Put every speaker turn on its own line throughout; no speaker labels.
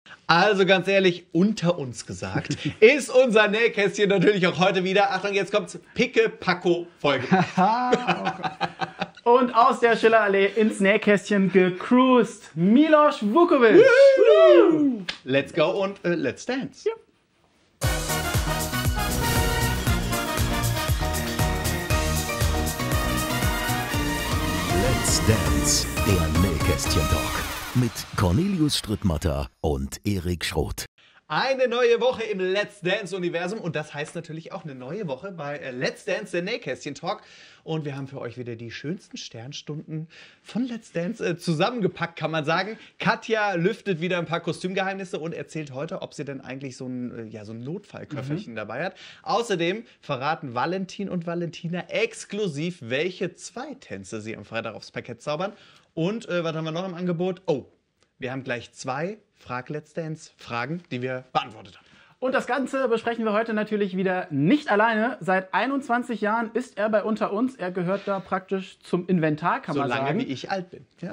Also ganz ehrlich, unter uns gesagt, ist unser Nähkästchen natürlich auch heute wieder, Achtung, jetzt kommt's, Picke-Packo-Folge.
Und aus der Schillerallee ins Nähkästchen gecruised, Milos Vukovic.
Let's go und let's dance.
Ja.
Let's Dance, der Nähkästchen-Talk mit Cornelius Strittmatter und Erik Schroth.
Eine neue Woche im Let's Dance-Universum und das heißt natürlich auch eine neue Woche bei Let's Dance, der Nähkästchen-Talk. Und wir haben für euch wieder die schönsten Sternstunden von Let's Dance zusammengepackt, kann man sagen. Katja lüftet wieder ein paar Kostümgeheimnisse und erzählt heute, ob sie denn eigentlich so ein Notfallköfferchen dabei hat. Außerdem verraten Valentin und Valentina exklusiv, welche 2 Tänze sie am Freitag aufs Parkett zaubern. Und was haben wir noch im Angebot? Oh, wir haben gleich 2 Let's Dance-Fragen, die wir beantwortet haben.
Und das Ganze besprechen wir heute natürlich wieder nicht alleine. Seit 21 Jahren ist er bei Unter uns. Er gehört da praktisch zum Inventar, kann man sagen.
So lange wie ich alt bin. Ja.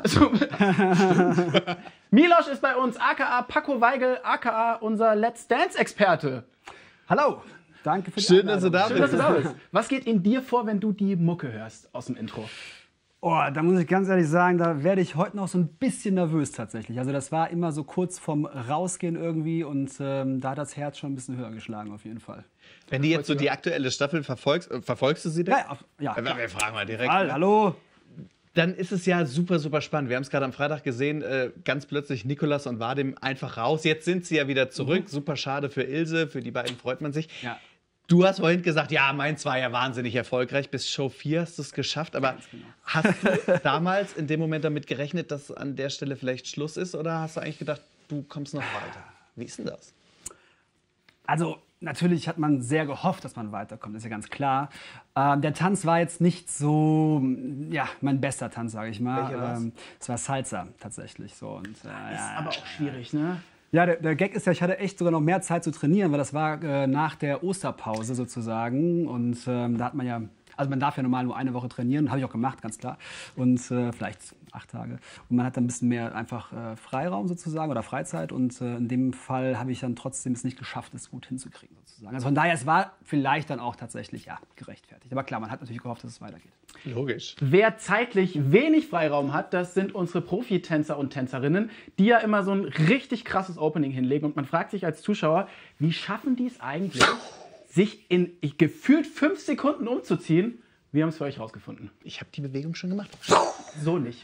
Milos ist bei uns, aka Paco Weigel, aka unser Let's Dance-Experte.
Hallo, danke für die
Schön, dass du da
Schön, dass du da bist. Was geht in dir vor, wenn du die Mucke hörst aus dem Intro?
Oh, da muss ich ganz ehrlich sagen, da werde ich heute noch so ein bisschen nervös tatsächlich. Also das war immer so kurz vorm Rausgehen irgendwie und da hat das Herz schon ein bisschen höher geschlagen auf jeden Fall.
Wenn du jetzt so die aktuelle Staffel verfolgst du sie denn?
Ja.
Wir fragen mal direkt.
Hallo.
Dann ist es ja super, super spannend. Wir haben es gerade am Freitag gesehen, ganz plötzlich Nicolas und Vadim einfach raus. Jetzt sind sie ja wieder zurück. Super schade für Ilse, für die beiden freut man sich.
Ja.
Du hast vorhin gesagt, ja, meins war ja wahnsinnig erfolgreich. Bis Show 4 hast du es geschafft. Aber
genau.
hast du damals in dem Moment damit gerechnet, dass an der Stelle vielleicht Schluss ist? Oder hast du eigentlich gedacht, du kommst noch weiter? Wie ist denn das?
Also natürlich hat man sehr gehofft, dass man weiterkommt, ist ja ganz klar. Der Tanz war jetzt nicht so, ja, mein bester Tanz, sage ich mal.
Welcher war's?
Es war Salsa tatsächlich so. Und,
Ist aber auch schwierig, ne?
Ja, der Gag ist ja, ich hatte echt sogar noch mehr Zeit zu trainieren, weil das war nach der Osterpause sozusagen. Und da hat man ja, also man darf ja normal nur eine Woche trainieren, habe ich auch gemacht, ganz klar. Und vielleicht 8 Tage. Und man hat dann ein bisschen mehr einfach Freiraum sozusagen oder Freizeit. Und in dem Fall habe ich dann trotzdem es nicht geschafft, es gut hinzukriegen sozusagen. Also von daher, es war vielleicht dann auch tatsächlich, ja, gerechtfertigt. Aber klar, man hat natürlich gehofft, dass es weitergeht.
Logisch.
Wer zeitlich wenig Freiraum hat, das sind unsere Profitänzer und Tänzerinnen, die ja immer so ein richtig krasses Opening hinlegen. Und man fragt sich als Zuschauer, wie schaffen die es eigentlich, sich in gefühlt 5 Sekunden umzuziehen? Wir haben es für euch rausgefunden.
Ich habe die Bewegung schon gemacht.
So nicht.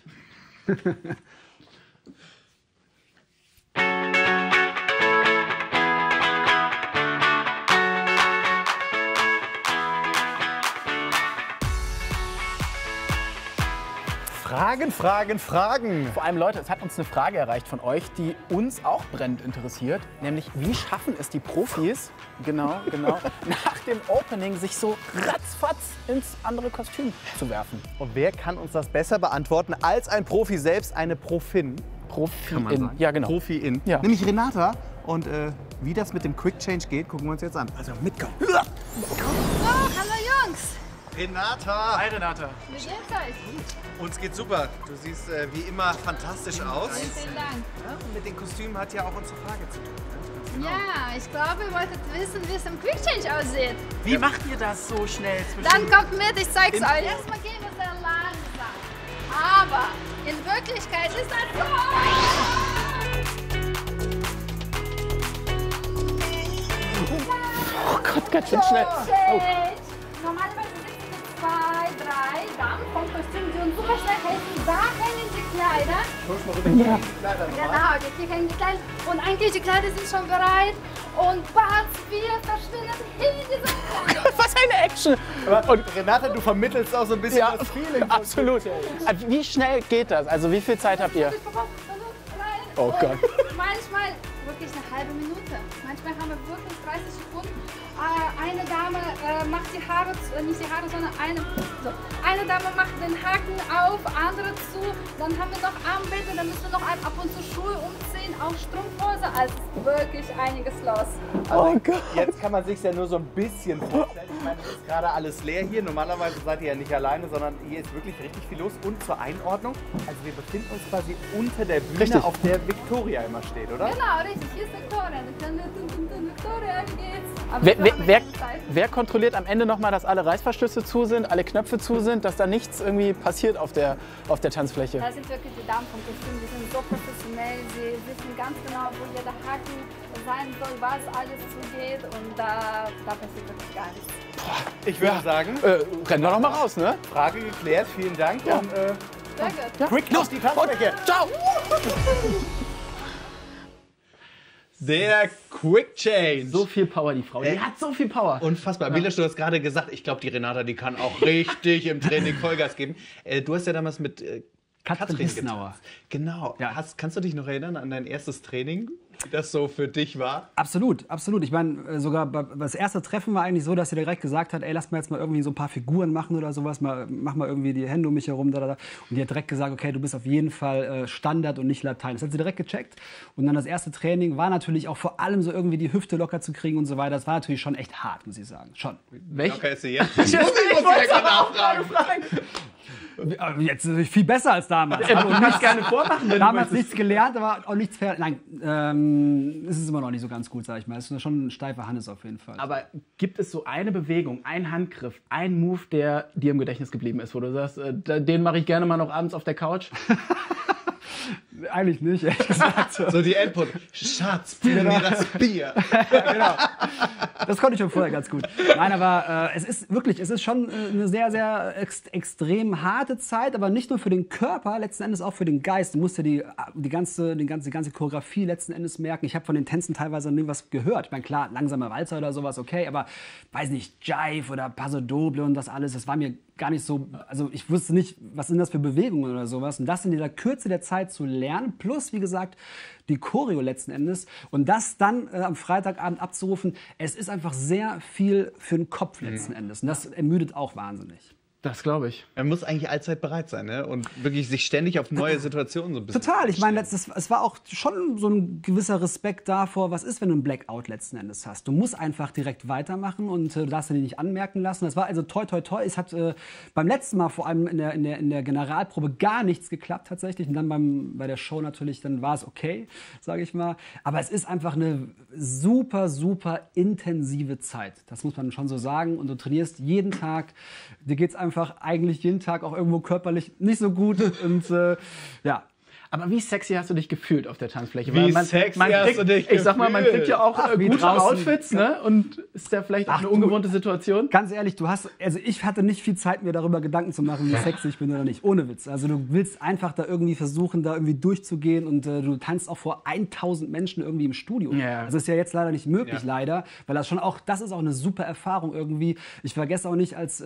Fragen.
Vor allem, Leute, es hat uns eine Frage erreicht von euch, die uns auch brennend interessiert. Nämlich, wie schaffen es die Profis, genau, nach dem Opening sich so ratzfatz ins andere Kostüm zu werfen?
Und wer kann uns das besser beantworten als ein Profi selbst, eine Profin? Kann man sagen.
Ja, genau.
Profi-In.
Ja.
Nämlich Renata. Und wie das mit dem Quick Change geht, gucken wir uns jetzt an. Also mitkommen.
Oh, hallo Jungs!
Renata!
Hi, Renata.
Wie geht's euch?
Uns geht's super. Du siehst wie immer fantastisch aus.
Vielen Dank.
Ja, und mit den Kostümen hat ja auch unsere Frage zu tun. Ne?
Ja, ich glaube, ihr wolltet wissen, wie es im Quick Change aussieht.
Wie macht ihr das so schnell
Dann kommt mit, ich zeig's euch. Erstmal gehen wir sehr langsam. Aber in Wirklichkeit ist das so.
Oh Gott, ganz schön schnell. Oh.
Normalerweise sitzen wir 2, 3 Damen vom Kostüm, die uns super schnell helfen. Da hängen die Kleider.
Ja.
Genau, hier hängen die Kleider. Und eigentlich die Kleider sind schon bereit. Und Bats, wir verschwinden in diesem Kleid.
Was eine Action!
Und Renata, du vermittelst auch so ein bisschen das Feeling.
Absolut. Wie schnell geht das? Also wie viel Zeit habt ihr? Oh Gott.
Manchmal wirklich eine halbe Minute. Manchmal haben wir wirklich 30 Sekunden. Eine Dame macht die Haare, nicht die Haare, sondern eine Dame macht den Haken auf, andere zu. Dann haben wir noch Armbinde, dann müssen wir noch ab und zu Schuhe umziehen, auch Strumpfhose. Also wirklich einiges los.
Also, jetzt kann man sich ja nur so ein bisschen vorstellen. Ich meine, es ist gerade alles leer hier. Normalerweise seid ihr ja nicht alleine, sondern hier ist wirklich richtig viel los. Und zur Einordnung, also wir befinden uns quasi unter der Bühne,
Richtig.
auf der Victoria immer steht, oder?
Genau, richtig, hier ist Victoria. Victoria, wie geht's? Aber wir haben keine Zeit.
Wer kontrolliert am Ende nochmal, dass alle Reißverschlüsse zu sind, alle Knöpfe zu sind, dass da nichts irgendwie passiert auf der Tanzfläche?
Das sind wirklich die Damen vom Kostüm, die sind so professionell, sie wissen ganz genau, wo jeder Haken sein soll, was alles zugeht und da passiert wirklich gar nichts.
Ich würde sagen,
Rennen wir noch mal raus, ne?
Frage geklärt, vielen Dank.
Ja.
Und,
Sehr gut.
quick, los, die Tanzfläche.
Ciao!
Der Quick Change.
So viel Power, die Frau. Die hat so viel Power.
Unfassbar. Milos, du hast gerade gesagt, ich glaube, die Renata, die kann auch richtig im Training Vollgas geben. Du hast ja damals mit
Katrin Hissenauer.
getanzt. Genau.
Ja.
Kannst du dich noch erinnern an dein erstes Training, wie das so für dich war?
Absolut, absolut. Ich meine, sogar das erste Treffen war eigentlich so, dass sie direkt gesagt hat, ey, lass mal jetzt mal irgendwie so ein paar Figuren machen oder sowas, mach mal irgendwie die Hände um mich herum. Und die hat direkt gesagt, okay, du bist auf jeden Fall Standard und nicht Latein. Das hat sie direkt gecheckt. Und dann das erste Training war natürlich auch vor allem so irgendwie die Hüfte locker zu kriegen und so weiter. Das war natürlich schon echt hart, muss ich sagen. Schon.
Welch?
Okay, ist sie jetzt?
Ich wollte es auch gerade fragen.
Jetzt ist es viel besser als damals.
Du kannst gerne vormachen, wenn
Damals
du möchtest.
nichts gelernt, aber auch nichts Nein, es ist immer noch nicht so ganz gut, sag ich mal. Es ist schon ein steifer Hannes auf jeden Fall.
Aber gibt es so eine Bewegung, einen Handgriff, einen Move, der dir im Gedächtnis geblieben ist, wo du sagst, den mache ich gerne mal noch abends auf der Couch?
Eigentlich nicht, ehrlich gesagt.
So die Endpunkt. Schatz, füll mir das Bier.
Genau. Das konnte ich schon vorher ganz gut. Nein, aber es ist schon eine sehr, sehr extrem harte Zeit, aber nicht nur für den Körper, letzten Endes auch für den Geist. Du musst ja die ganze Choreografie letzten Endes merken. Ich habe von den Tänzen teilweise nie was gehört. Ich meine, klar, langsamer Walzer oder sowas, okay, aber weiß nicht, Jive oder Paso Doble und das alles, das war mir gar nicht so, also ich wusste nicht, was sind das für Bewegungen oder sowas. Und das in dieser Kürze der Zeit zu lernen, plus, wie gesagt, die Choreo letzten Endes und das dann am Freitagabend abzurufen, es ist einfach sehr viel für den Kopf letzten Endes. Und das ermüdet auch wahnsinnig.
Das glaube ich.
Man muss eigentlich allzeit bereit sein, ne? Und wirklich sich ständig auf neue Situationen so ein bisschen.
Total. Ich meine, es war auch schon so ein gewisser Respekt davor, was ist, wenn du einen Blackout letzten Endes hast. Du musst einfach direkt weitermachen und du darfst dir nicht anmerken lassen. Das war also toi, toi, toi. Es hat beim letzten Mal vor allem in der Generalprobe gar nichts geklappt tatsächlich. Und dann bei der Show natürlich, dann war es okay, sage ich mal. Aber es ist einfach eine super, super intensive Zeit. Das muss man schon so sagen. Und du trainierst jeden Tag. Dir geht's einfach eigentlich jeden Tag auch irgendwo körperlich nicht so gut und ja.
Aber wie sexy hast du dich gefühlt auf der Tanzfläche?
Wie sexy hast du dich
Ich sag mal, man kriegt ja auch
wie
gute
draußen.
Outfits, ne? Und ist ja vielleicht auch eine ungewohnte Situation.
Ganz ehrlich, ich hatte nicht viel Zeit, mir darüber Gedanken zu machen, wie sexy ich bin oder nicht. Ohne Witz. Also du willst einfach da irgendwie versuchen, da irgendwie durchzugehen und du tanzt auch vor 1000 Menschen irgendwie im Studio.
Ja.
Das ist ja jetzt leider nicht möglich, leider, weil das ist auch eine super Erfahrung irgendwie. Ich vergesse auch nicht, als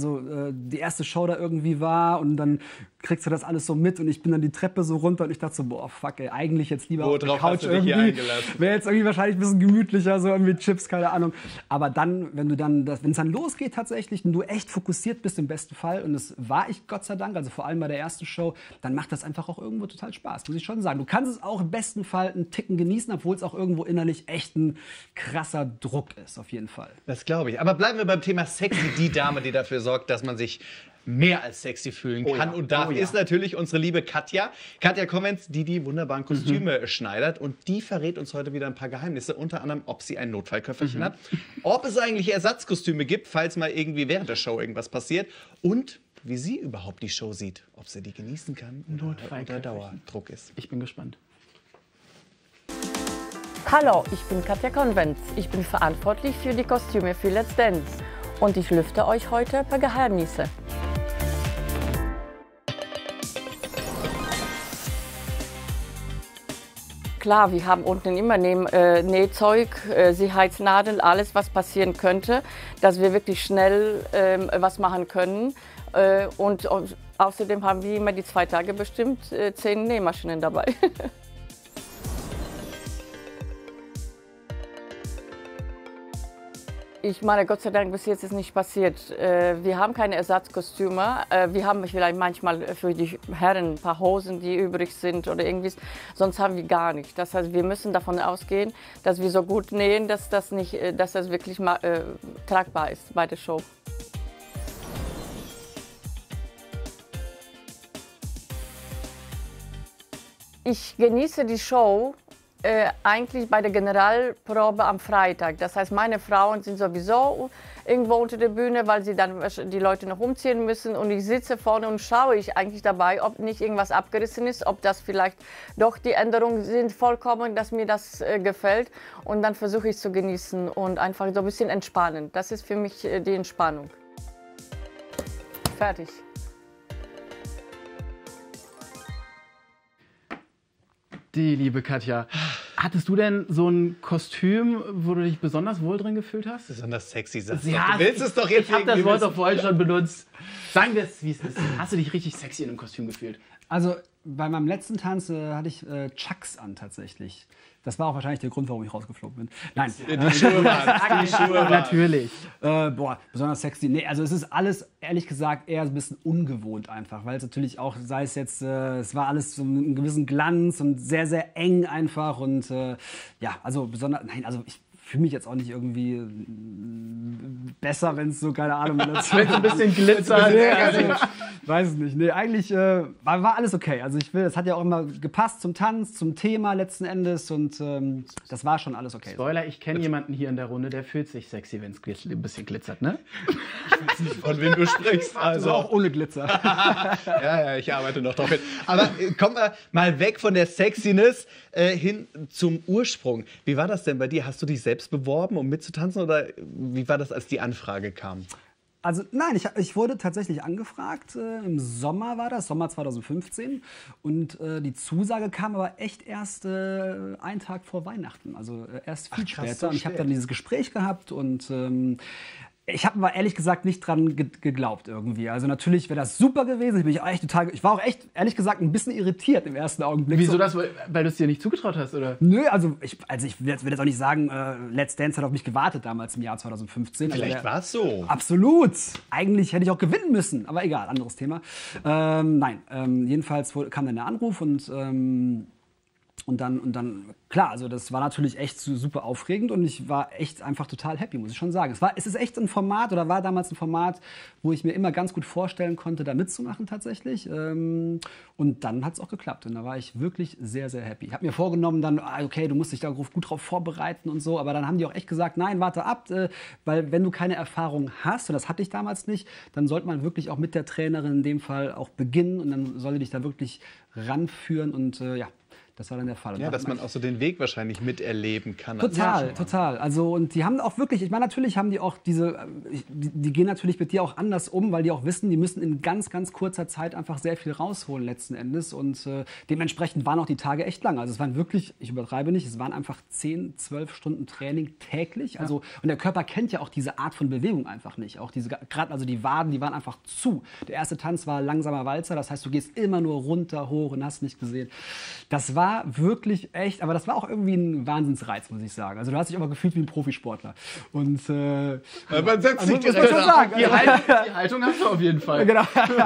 die erste Show da irgendwie war und dann kriegst du das alles so mit und ich bin dann die Treppe so runter und ich dachte so, boah, fuck, ey, eigentlich jetzt lieber auf der
Worauf
Couch
hast du dich hier
irgendwie.
eingelassen?
Wäre jetzt irgendwie wahrscheinlich ein bisschen gemütlicher, so irgendwie Chips, keine Ahnung. Aber dann, wenn es dann losgeht tatsächlich und du echt fokussiert bist im besten Fall, und das war ich Gott sei Dank, also vor allem bei der ersten Show, dann macht das einfach auch irgendwo total Spaß, muss ich schon sagen. Du kannst es auch im besten Fall einen Ticken genießen, obwohl es auch irgendwo innerlich echt ein krasser Druck ist, auf jeden Fall.
Das glaube ich. Aber bleiben wir beim Thema sexy, die Dame, die dafür sorgt, dass man sich mehr als sexy fühlen kann und darf, ist natürlich unsere liebe Katja. Katja Komenz, die wunderbaren Kostüme schneidert und die verrät uns heute wieder ein paar Geheimnisse, unter anderem, ob sie ein Notfallköfferchen hat, ob es eigentlich Ersatzkostüme gibt, falls mal irgendwie während der Show irgendwas passiert und wie sie überhaupt die Show sieht, ob sie die genießen kann oder unter Dauerdruck ist.
Ich bin gespannt.
Hallo, ich bin Katja Konvenz. Ich bin verantwortlich für die Kostüme für Let's Dance und ich lüfte euch heute ein paar Geheimnisse. Klar, wir haben unten immer Nähzeug, Sicherheitsnadeln, alles, was passieren könnte, dass wir wirklich schnell was machen können. Und außerdem haben wir immer die 2 Tage bestimmt 10 Nähmaschinen dabei. Ich meine, Gott sei Dank, bis jetzt ist nicht passiert. Wir haben keine Ersatzkostüme. Wir haben vielleicht manchmal für die Herren ein paar Hosen, die übrig sind oder irgendwie. Sonst haben wir gar nicht. Das heißt, wir müssen davon ausgehen, dass wir so gut nähen, dass das wirklich tragbar ist bei der Show. Ich genieße die Show eigentlich bei der Generalprobe am Freitag. Das heißt, meine Frauen sind sowieso irgendwo unter der Bühne, weil sie dann die Leute noch umziehen müssen. Und ich sitze vorne und schaue ich eigentlich dabei, ob nicht irgendwas abgerissen ist, ob das vielleicht doch die Änderungen sind vollkommen, dass mir das gefällt. Und dann versuche ich es zu genießen und einfach so ein bisschen entspannen. Das ist für mich die Entspannung. Fertig.
Die liebe Katja. Hattest du denn so ein Kostüm, wo du dich besonders wohl drin gefühlt hast?
Besonders sexy, sagst du.
Ja,
Du willst es doch jetzt
Ich habe das
irgendwie
Wort
wissen.
doch vorhin schon benutzt. Sagen wir es, wie es ist. Hast du dich richtig sexy in einem Kostüm gefühlt?
Also bei meinem letzten Tanz hatte ich Chucks an tatsächlich. Das war auch wahrscheinlich der Grund, warum ich rausgeflogen bin. Nein.
Die Schuhe waren. Die Schuhe waren.
Natürlich.
Besonders sexy. Nee, also es ist alles, ehrlich gesagt, eher ein bisschen ungewohnt einfach, weil es natürlich auch, sei es jetzt, es war alles so einen gewissen Glanz und sehr, sehr eng einfach und ja, also besonders, nein, also ich fühle mich jetzt auch nicht irgendwie besser, wenn es so, keine Ahnung, wenn es
Wenn es ein bisschen glitzert.
Nee, also, weiß es nicht. Nee, eigentlich war alles okay. Also es hat ja auch immer gepasst zum Tanz, zum Thema letzten Endes und das war schon alles okay.
Spoiler, ich kenne jemanden hier in der Runde, der fühlt sich sexy, wenn es ein bisschen glitzert, ne?
Von wem du sprichst.
Also auch ohne Glitzer.
Ja, ich arbeite noch drauf hin. Aber kommen wir mal weg von der Sexiness hin zum Ursprung. Wie war das denn bei dir? Hast du dich selbst beworben, um mitzutanzen oder wie war das, als die Anfrage kam?
Also nein, ich wurde tatsächlich angefragt, im Sommer war das, Sommer 2015 und die Zusage kam aber echt erst einen Tag vor Weihnachten, also erst viel später.
so
Und ich habe
spät.
dann dieses Gespräch gehabt und ich habe aber ehrlich gesagt nicht dran geglaubt irgendwie. Also natürlich wäre das super gewesen. Ich war auch echt, ehrlich gesagt, ein bisschen irritiert im ersten Augenblick.
Wieso
So,
das? Weil du es dir nicht zugetraut hast, oder?
Nö, also ich will jetzt auch nicht sagen, Let's Dance hat auf mich gewartet damals im Jahr 2015. Also
Vielleicht war es so.
Absolut. Eigentlich hätte ich auch gewinnen müssen, aber egal, anderes Thema. Nein, jedenfalls kam dann der Anruf und dann, klar, also das war natürlich echt super aufregend und ich war echt einfach total happy, muss ich schon sagen. Es ist echt ein Format oder war damals ein Format, wo ich mir immer ganz gut vorstellen konnte, da mitzumachen tatsächlich. Und dann hat es auch geklappt und da war ich wirklich sehr, sehr happy. Ich habe mir vorgenommen dann, okay, du musst dich da gut drauf vorbereiten und so, aber dann haben die auch echt gesagt, nein, warte ab, weil wenn du keine Erfahrung hast, und das hatte ich damals nicht, dann sollte man wirklich auch mit der Trainerin in dem Fall auch beginnen und dann soll die dich da wirklich ranführen und ja. Das war dann der Fall. Und
Ja, dass man auch so den Weg wahrscheinlich miterleben kann.
Total. Also, und die haben auch wirklich, ich meine, natürlich haben die auch die gehen natürlich mit dir auch anders um, weil die auch wissen, die müssen in ganz, ganz kurzer Zeit einfach sehr viel rausholen letzten Endes. Und dementsprechend waren auch die Tage echt lang. Also es waren wirklich, ich übertreibe nicht, es waren einfach 10, 12 Stunden Training täglich. Also, und der Körper kennt ja auch diese Art von Bewegung einfach nicht. Auch gerade, also die Waden, die waren einfach zu. Der erste Tanz war langsamer Walzer, das heißt, du gehst immer nur runter, hoch und hast nicht gesehen. Das war wirklich echt, aber das war auch irgendwie ein Wahnsinnsreiz, muss ich sagen. Also du hast dich aber gefühlt wie ein Profisportler. Und
Man setzt sich
muss man
direkt
schon
ab.
sagen.
Die Haltung hast du auf jeden Fall.
Genau.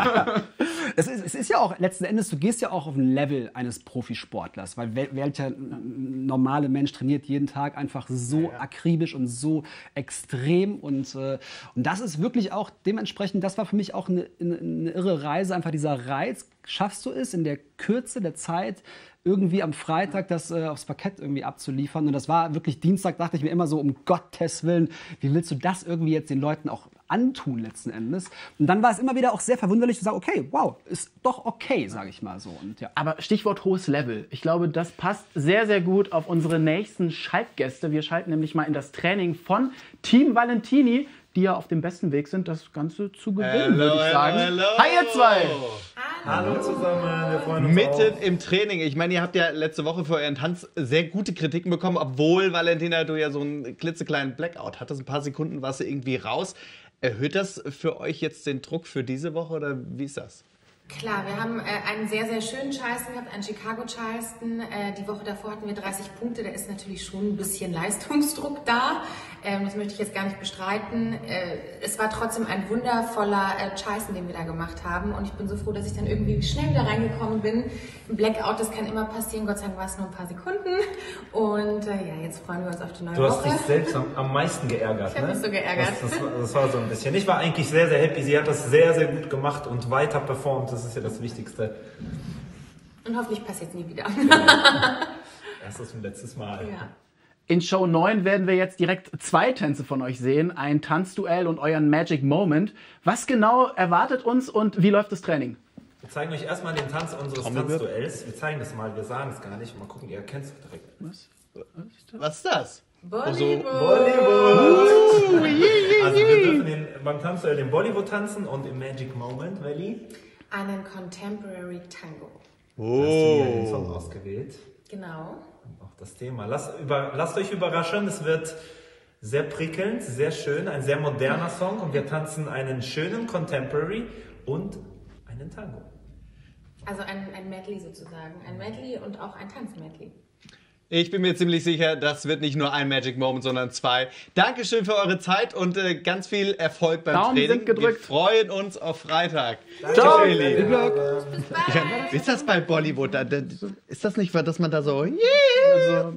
Es ist ja auch, letzten Endes, du gehst ja auch auf ein Level eines Profisportlers, weil welcher normale Mensch trainiert jeden Tag einfach so akribisch und so extrem und das ist wirklich auch dementsprechend, das war für mich auch eine irre Reise, einfach dieser Reiz, schaffst du es in der Kürze der Zeit, irgendwie am Freitag das aufs Parkett irgendwie abzuliefern. Und das war wirklich Dienstag, dachte ich mir immer so, um Gottes Willen, wie willst du das irgendwie jetzt den Leuten auch antun letzten Endes? Und dann war es immer wieder auch sehr verwunderlich zu sagen, okay, wow, ist doch okay, sage ich mal so. Und ja.
Aber Stichwort hohes Level. Ich glaube, das passt sehr, sehr gut auf unsere nächsten Schaltgäste. Wir schalten nämlich mal in das Training von Team Valentini, die ja auf dem besten Weg sind, das Ganze zu gewinnen, würde ich sagen.
Hello.
Hi, ihr zwei!
Hallo zusammen, wir freuen uns
Mitten
auch.
im Training. Ich meine, ihr habt ja letzte Woche für euren Tanz sehr gute Kritiken bekommen, obwohl, Valentina, du ja so einen klitzekleinen Blackout hattest. Ein paar Sekunden warst du irgendwie raus. Erhöht das für euch jetzt den Druck für diese Woche oder wie ist das?
Klar, wir haben einen sehr, sehr schönen Charleston gehabt, einen Chicago Charleston. Die Woche davor hatten wir 30 Punkte, da ist natürlich schon ein bisschen Leistungsdruck da. Das möchte ich jetzt gar nicht bestreiten. Es war trotzdem ein wundervoller Charleston, den wir da gemacht haben. Und ich bin so froh, dass ich dann irgendwie schnell wieder reingekommen bin. Ein Blackout, das kann immer passieren. Gott sei Dank war es nur ein paar Sekunden. Und ja, jetzt freuen wir uns auf die neue
Du hast
Woche.
dich selbst am meisten geärgert,
Ich hab
ne?
mich so geärgert.
Das war so ein bisschen. Ich war eigentlich sehr, sehr happy. Sie hat das sehr, sehr gut gemacht und weiter performt. Das ist ja das Wichtigste.
Und hoffentlich passiert es nie wieder.
Erstes und letztes Mal.
Ja.
In Show 9 werden wir jetzt direkt 2 Tänze von euch sehen. Ein Tanzduell und euren Magic Moment. Was genau erwartet uns und wie läuft das Training?
Wir zeigen euch erstmal den Tanz unseres Tanzduells. Wir zeigen das mal, wir sagen es gar nicht. Mal gucken, ihr erkennt es direkt.
Was ist das?
Bollywood.
Also wir dürfen beim Tanzduell den Bollywood tanzen und im Magic Moment, Valley,
Einen Contemporary Tango.
hast du hier den Song ausgewählt.
Genau.
Und auch das Thema. Lasst euch überraschen, es wird sehr prickelnd, sehr schön, ein sehr moderner Song und wir tanzen einen schönen Contemporary und einen Tango.
Also ein Medley sozusagen. Ein Medley und auch ein Tanzmedley.
Ich bin mir ziemlich sicher, das wird nicht nur ein Magic Moment, sondern 2. Dankeschön für eure Zeit und ganz viel Erfolg beim
Daumen
Training.
sind gedrückt.
Wir freuen uns auf Freitag.
Ciao.
Viel Glück.
Bis bald.
Ist das bei Bollywood? Ist das nicht, dass man da so...
Also,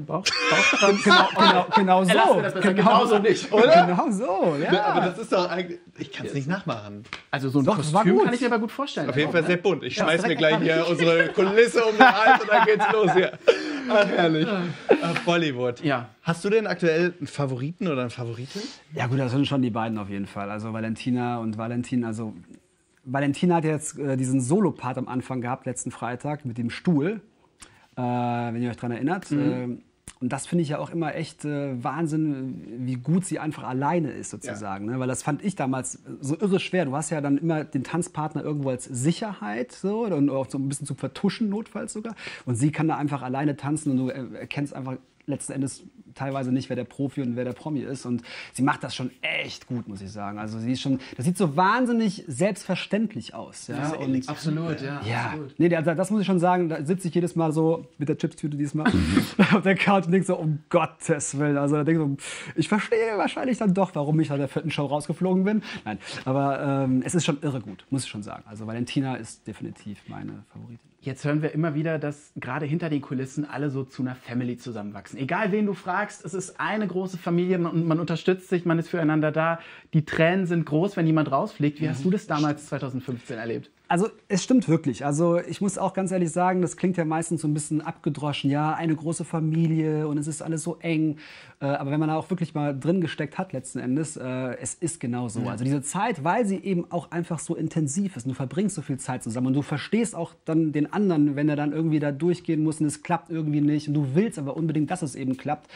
Genau so.
Genauso nicht.
Genau so, ja.
Aber das ist doch eigentlich... Ich kann es nicht nachmachen.
Also so ein
Doch, das war
Kostüm
gut.
kann ich mir aber gut vorstellen.
Auf jeden Fall sehr bunt. Ich schmeiß mir
direkt
gleich hier unsere Kulisse um den Hals und dann geht's los hier. Ach, herrlich. Bollywood.
Ja.
Hast du denn aktuell einen Favoriten oder eine Favoritin?
Ja gut, das sind schon die beiden auf jeden Fall. Also Valentina und Valentin. Also Valentina hat jetzt diesen Solopart am Anfang gehabt, letzten Freitag, mit dem Stuhl, wenn ihr euch daran erinnert. Und das finde ich ja auch immer echt Wahnsinn, wie gut sie einfach alleine ist sozusagen. Ne? Weil das fand ich damals so irre schwer. Du hast ja dann immer den Tanzpartner irgendwo als Sicherheit so, und auch so ein bisschen zu vertuschen notfalls sogar. Und sie kann da einfach alleine tanzen und du erkennst einfach letzten Endes teilweise nicht, wer der Profi und wer der Promi ist. Und sie macht das schon echt gut, muss ich sagen. Also sie ist schon, das sieht so wahnsinnig selbstverständlich aus. Ja, und
Absolut, ja.
ja, nee, das muss ich schon sagen, da sitze ich jedes Mal so mit der Chipstüte diesmal auf der Couch und denke so, um Gottes Willen. Also da denke ich so, ich verstehe wahrscheinlich dann doch, warum ich aus der 4. Show rausgeflogen bin. Nein, aber es ist schon irre gut, muss ich schon sagen. Also Valentina ist definitiv meine Favoritin.
Jetzt hören wir immer wieder, dass gerade hinter den Kulissen alle so zu einer Family zusammenwachsen. Egal wen du fragst, es ist eine große Familie und man unterstützt sich, man ist füreinander da. Die Tränen sind groß, wenn jemand rausfliegt. Wie hast du das damals 2015 erlebt?
Also es stimmt wirklich. Also ich muss auch ganz ehrlich sagen, das klingt ja meistens so ein bisschen abgedroschen. Ja, eine große Familie und es ist alles so eng. Aber wenn man da auch wirklich mal drin gesteckt hat letzten Endes, es ist genau so. Also diese Zeit, weil sie eben auch einfach so intensiv ist. Und du verbringst so viel Zeit zusammen und du verstehst auch dann den anderen, wenn er dann irgendwie da durchgehen muss und es klappt irgendwie nicht. Und du willst aber unbedingt, dass es eben klappt.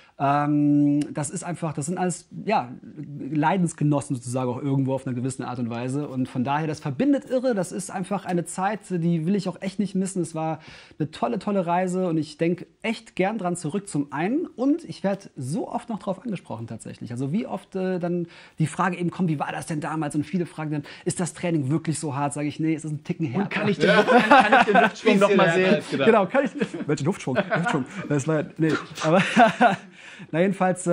Das ist einfach, das sind alles ja, Leidensgenossen sozusagen auch irgendwo auf einer gewissen Art und Weise. Und von daher, das verbindet irre. Das ist einfach eine Zeit, die will ich auch echt nicht missen. Es war eine tolle, tolle Reise und ich denke echt gern dran zurück zum einen. Und ich werde so oft noch drauf angesprochen tatsächlich. Also wie oft dann die Frage eben kommt, wie war das denn damals? Und viele fragen dann, ist das Training wirklich so hart? Sage ich, nee, es ist ein Ticken härter.
Und kann ich den Luftschwung noch mal sehen?
Genau, kann ich. Welchen Luftschwung? Das war, nee, aber na jedenfalls,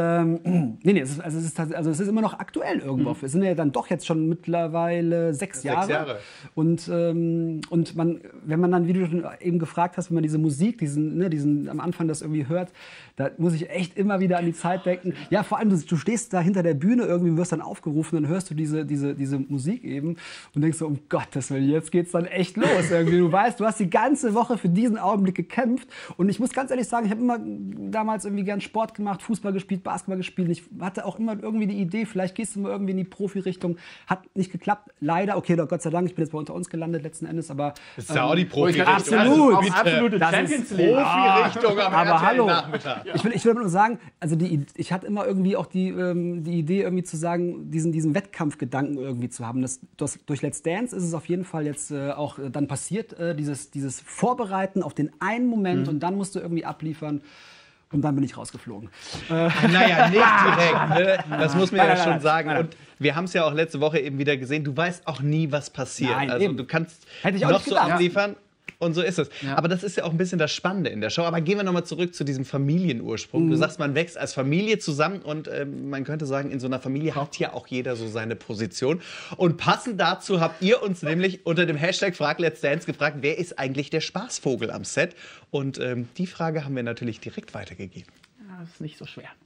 es ist immer noch aktuell irgendwo. Wir sind ja dann doch jetzt schon mittlerweile 6 Jahre. Und man, wenn man dann, wie du schon eben gefragt hast, wenn man diese Musik, diesen am Anfang das irgendwie hört, da muss ich echt immer wieder an die Zeit denken. Ja, vor allem, du stehst da hinter der Bühne irgendwie, wirst dann aufgerufen, dann hörst du diese Musik eben und denkst so, um Gottes Willen, jetzt geht's dann echt los irgendwie. Du weißt, du hast die ganze Woche für diesen Augenblick gekämpft und ich muss ganz ehrlich sagen, ich habe immer damals irgendwie gern Sport gemacht, Fußball gespielt, Basketball gespielt. Ich hatte auch immer irgendwie die Idee, vielleicht gehst du mal irgendwie in die Profi-Richtung. Hat nicht geklappt, leider. Okay, Gott sei Dank, ich bin jetzt bei unter uns gelandet letzten Endes, aber
Das ist ja auch die Profi-Richtung.
absolut.
Also,
Absolute
Das
Champions
ist
League.
Profi-Richtung am
aber hallo.
Nachmittag.
Ich will aber nur sagen, also ich hatte immer irgendwie auch die Idee irgendwie zu sagen, diesen Wettkampfgedanken irgendwie zu haben. Das durch Let's Dance ist es auf jeden Fall jetzt auch dann passiert, dieses Vorbereiten auf den einen Moment und dann musst du irgendwie abliefern. Und dann bin ich rausgeflogen.
Naja, nicht direkt. Ne? Das muss man ja schon
nein,
sagen.
nein.
Und wir haben es ja auch letzte Woche eben wieder gesehen. Du weißt auch nie, was passiert.
Nein,
also
eben.
du kannst
Hätte ich auch
noch
nicht
so
gedacht.
abliefern. Und so ist es.
Ja.
Aber das ist ja auch ein bisschen das Spannende in der Show. Aber gehen wir nochmal zurück zu diesem Familienursprung. Du sagst, man wächst als Familie zusammen und man könnte sagen, in so einer Familie hat ja auch jeder so seine Position. Und passend dazu habt ihr uns nämlich unter dem Hashtag #FragLet'sDance gefragt, wer ist eigentlich der Spaßvogel am Set? Und die Frage haben wir natürlich direkt weitergegeben.
Ja, das ist nicht so schwer.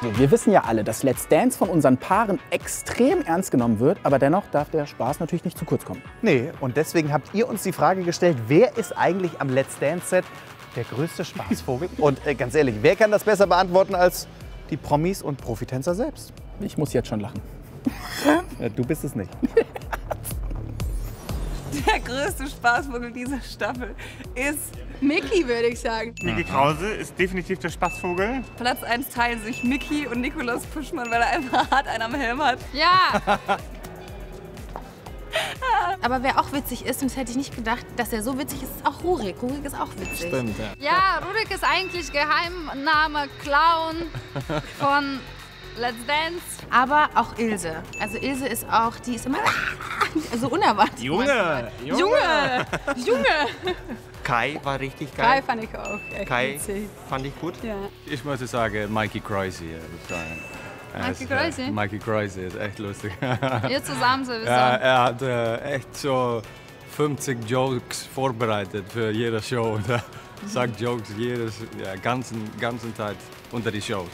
Also, wir wissen ja alle, dass Let's Dance von unseren Paaren extrem ernst genommen wird, aber dennoch darf der Spaß natürlich nicht zu kurz kommen.
Nee, und deswegen habt ihr uns die Frage gestellt, wer ist eigentlich am Let's Dance-Set der größte Spaßvogel? Und ganz ehrlich, wer kann das besser beantworten als die Promis und Profitänzer selbst?
Ich muss jetzt schon lachen.
Du bist es nicht.
Der größte Spaßvogel dieser Staffel ist
Mickey, würde ich sagen.
Mickey Krause ist definitiv der Spaßvogel.
Platz 1 teilen sich Mickey und Nikolaus Puschmann, weil er einfach hart einen am Helm hat.
Ja.
Aber wer auch witzig ist, und das hätte ich nicht gedacht, dass er so witzig ist, ist auch Rurik. Rurik ist auch witzig.
Stimmt, ja.
Ja, Rurik ist eigentlich Geheimname Clown von Let's Dance.
Aber auch Ilse. Also Ilse ist auch, die ist immer so unerwartet.
Junge!
Kai war richtig
Kai
geil.
fand ich auch echt
Kai
witzig.
fand ich gut.
Ja.
Ich muss sagen, Mikey Crazy.
Mikey Crazy?
Mikey Crazy ist echt lustig.
Ihr zusammen sowieso.
Ja, er hat echt so 50 Jokes vorbereitet für jede Show. Er sagt Jokes ganzen Zeit unter die Shows.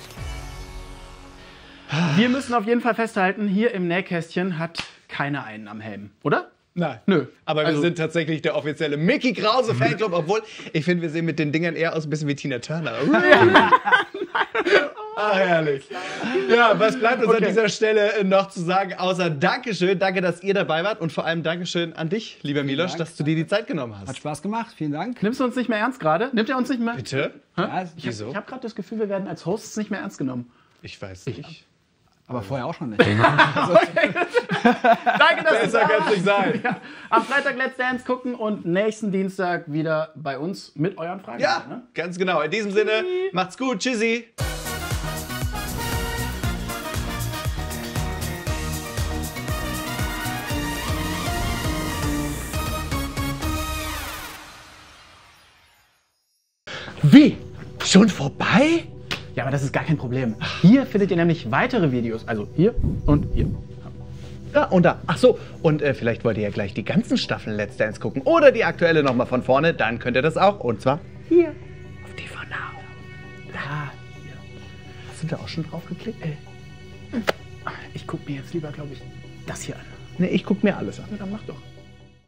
Wir müssen auf jeden Fall festhalten, hier im Nähkästchen hat keiner einen am Helm, oder?
Nein.
Nö.
Aber wir sind tatsächlich der offizielle Mickey Krause Fanclub, obwohl ich finde, wir sehen mit den Dingern eher aus ein bisschen wie Tina Turner. Ah, herrlich. Ja, was bleibt uns an dieser Stelle noch zu sagen, außer Dankeschön, danke, dass ihr dabei wart und vor allem Dankeschön an dich, lieber Miloš, dass du dir die Zeit genommen hast.
Hat Spaß gemacht, vielen Dank.
Nimmst du uns nicht mehr ernst gerade? Nimmt er uns nicht mehr?
Bitte?
Ja,
Wieso?
Ich habe gerade das Gefühl, wir werden als Hosts nicht mehr ernst genommen.
Ich weiß nicht.
aber vorher auch schon nicht.
Danke, dass
Besser kann es nicht sein.
Ja. Am Freitag Let's Dance gucken und nächsten Dienstag wieder bei uns mit euren Fragen.
Ja,
Ne?
ganz genau. In diesem Sinne, macht's gut. Tschüssi. Wie? Schon vorbei?
Ja, aber das ist gar kein Problem. Hier findet ihr nämlich weitere Videos. Also hier und hier.
Ja, und da. Ach so, und vielleicht wollt ihr ja gleich die ganzen Staffeln Let's Dance gucken oder die aktuelle nochmal von vorne. Dann könnt ihr das auch. Und zwar hier auf TV Now. Da, hier. Hast du da auch schon drauf geklickt?
Ich gucke mir jetzt lieber, glaube ich, das hier an.
Ne, ich guck mir alles an.
Na, dann mach doch.